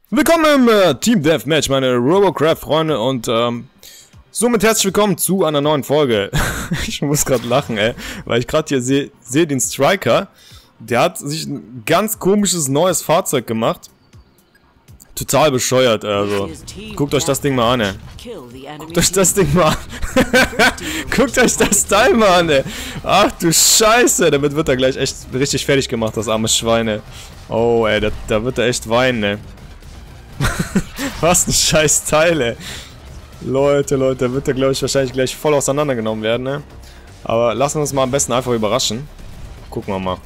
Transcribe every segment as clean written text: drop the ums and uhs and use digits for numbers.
Willkommen im Team Deathmatch, meine Robocraft-Freunde, und somit herzlich willkommen zu einer neuen Folge. Ich muss gerade lachen, weil ich gerade hier sehe den Striker. Der hat sich ein ganz komisches neues Fahrzeug gemacht. Total bescheuert, also. Guckt euch das Ding mal an, Guckt euch das Ding mal an. Guckt euch das Teil mal an, Ach du Scheiße, damit wird er gleich echt richtig fertig gemacht, das arme Schwein, Oh, da wird er echt weinen, Was ein scheiß Teil, Leute, da wird er, glaube ich, wahrscheinlich gleich voll auseinandergenommen werden, Aber lassen wir uns mal am besten einfach überraschen. Gucken wir mal.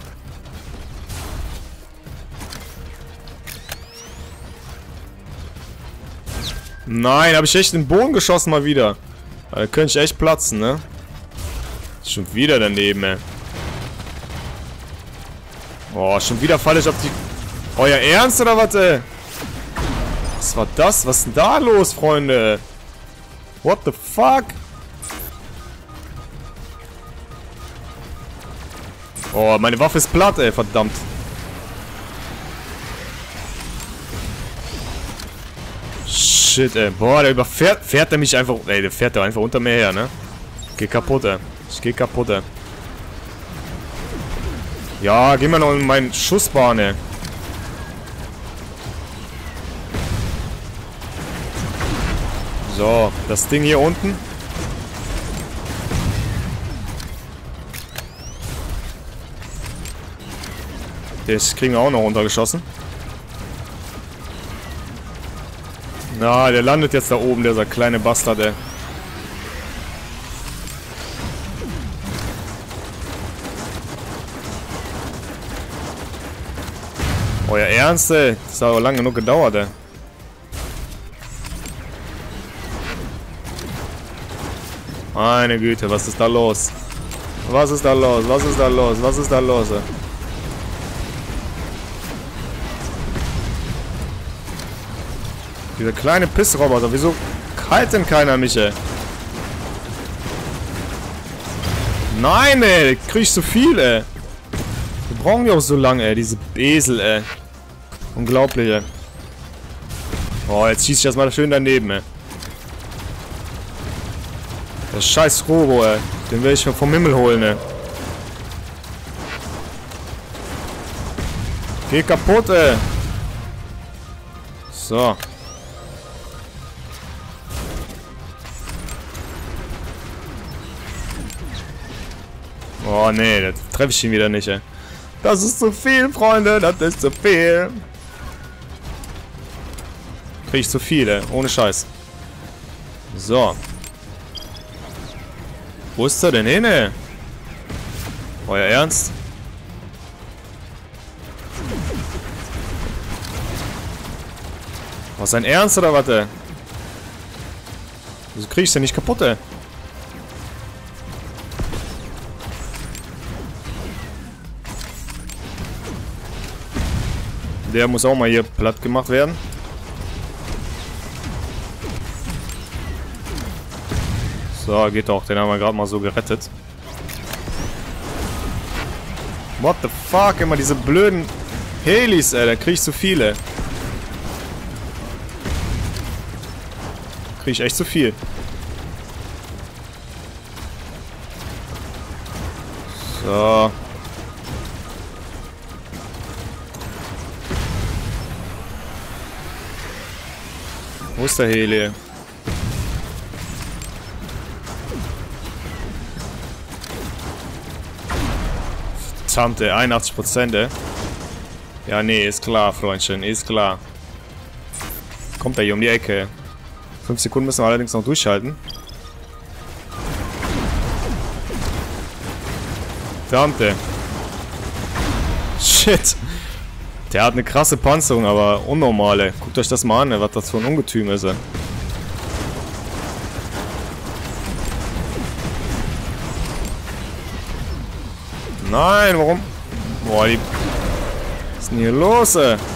Nein, habe ich echt den Boden geschossen mal wieder. Da könnte ich echt platzen, ne? Schon wieder daneben, Oh, schon wieder falle ich auf die... Euer Ernst oder was, Was war das? Was ist denn da los, Freunde? What the fuck? Oh, meine Waffe ist platt, verdammt. Shit, Boah, der fährt er mich einfach... der fährt er einfach unter mir her, ne? Geh kaputt, Ich geh kaputt, Ja, geh mal noch in meinen Schussbahn, So, das Ding hier unten. Das kriegen wir auch noch runtergeschossen. Na, der landet jetzt da oben, dieser kleine Bastard, Euer Ernst, Das hat aber lange genug gedauert, Meine Güte, was ist da los? Was ist da los? Was ist da los? Was ist da los, Dieser kleine Pissroboter, wieso kalt denn keiner mich, Nein, krieg ich so viel, Wir brauchen die auch so lange, diese Esel, Unglaublich, Oh, jetzt schieße ich das mal schön daneben, Der scheiß Robo, Den will ich vom Himmel holen, Geh kaputt, So. Oh nee, das treffe ich ihn wieder nicht, Das ist zu viel, Freunde, das ist zu viel. Krieg ich zu viel, ohne Scheiß. So. Wo ist er denn hin, Euer Ernst? Was, sein Ernst oder was, Wieso krieg ich den nicht kaputt, Der muss auch mal hier platt gemacht werden. So, geht doch. Den haben wir gerade mal so gerettet. What the fuck? Immer diese blöden Helis, Da krieg ich zu viele. Krieg ich echt zu viel. So. Wo ist der Heli? Verdammte, 81%, Ja, nee, ist klar, Freundchen, ist klar. Kommt er hier um die Ecke. 5 Sekunden müssen wir allerdings noch durchhalten. Verdammte. Shit. Der hat eine krasse Panzerung, aber unnormale. Guckt euch das mal an, was das für ein Ungetüm ist. Nein, warum? Boah, was ist denn hier los,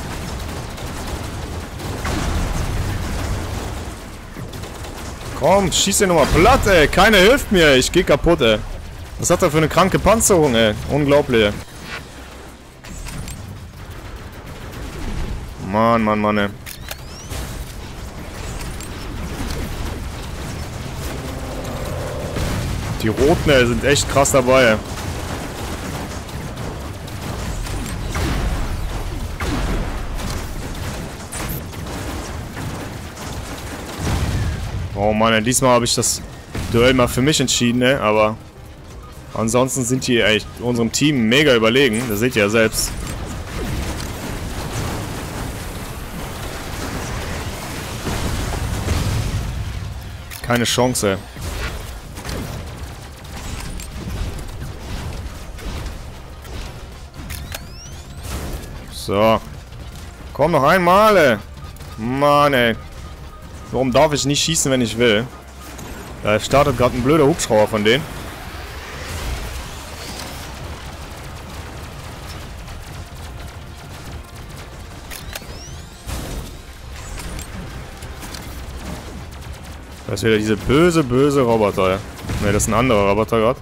Komm, schieß den nochmal platt, Keiner hilft mir, ich geh kaputt, Was hat er für eine kranke Panzerung, Unglaublich, Mann, Die Roten, ey, sind echt krass dabei. Oh Mann, ey, diesmal habe ich das Duell mal für mich entschieden, ey, aber ansonsten sind die echt unserem Team mega überlegen. Das seht ihr ja selbst. Keine Chance. So. Komm noch einmal, ey. Mann, ey. Warum darf ich nicht schießen, wenn ich will? Da startet gerade ein blöder Hubschrauber von denen. Das ist wieder diese böse Roboter. Ne, das ist ein anderer Roboter gerade.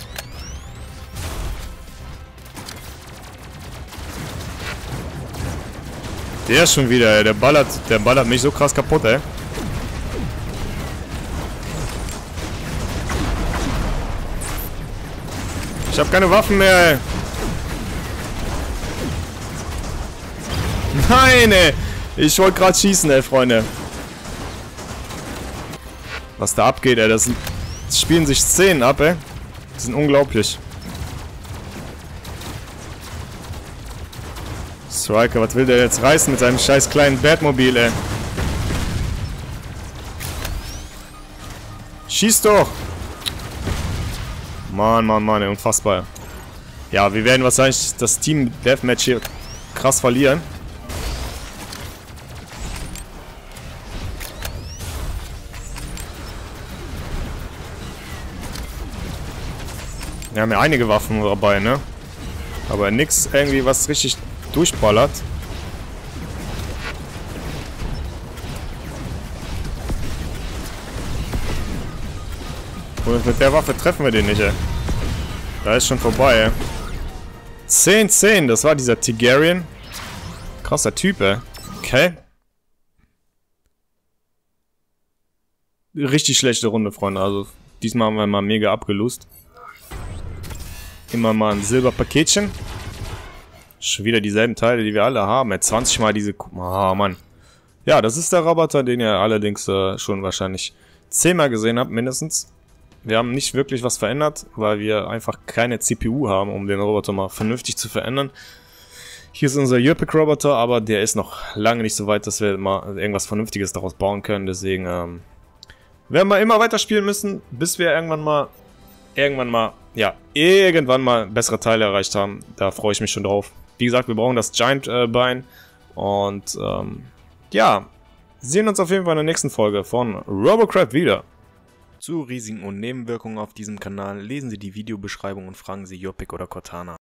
Der ist schon wieder, ey. Der ballert mich so krass kaputt, ey. Ich hab keine Waffen mehr, ey. Nein, ey. Ich wollte gerade schießen, ey, Freunde. Was da abgeht, ey. Das spielen sich Szenen ab, ey. Die sind unglaublich. Striker, was will der jetzt reißen mit seinem scheiß kleinen Batmobil, ey? Schieß doch! Mann, ey, unfassbar. Ja, wir werden wahrscheinlich das Team Deathmatch hier krass verlieren. Wir haben ja einige Waffen dabei, ne? Aber nix irgendwie, was richtig durchballert. Und mit der Waffe treffen wir den nicht, ey. Da ist schon vorbei, ey. 10-10, das war dieser Tigerian. Krasser Typ, ey. Okay. Richtig schlechte Runde, Freunde. Also, diesmal haben wir mal mega abgelust. Immer mal ein Silberpaketchen. Schon wieder dieselben Teile, die wir alle haben. Ey, 20 Mal diese... Oh, Mann. Ja, das ist der Roboter, den ihr allerdings schon wahrscheinlich 10-mal gesehen habt, mindestens. Wir haben nicht wirklich was verändert, weil wir einfach keine CPU haben, um den Roboter mal vernünftig zu verändern. Hier ist unser Jurpik-Roboter, aber der ist noch lange nicht so weit, dass wir mal irgendwas Vernünftiges daraus bauen können. Deswegen werden wir immer weiter spielen müssen, bis wir irgendwann mal bessere Teile erreicht haben. Da freue ich mich schon drauf. Wie gesagt, wir brauchen das Giant-Bein. Und ja, sehen uns auf jeden Fall in der nächsten Folge von Robocraft wieder. Zu Risiken und Nebenwirkungen auf diesem Kanal lesen Sie die Videobeschreibung und fragen Sie Jurpik oder Cortana.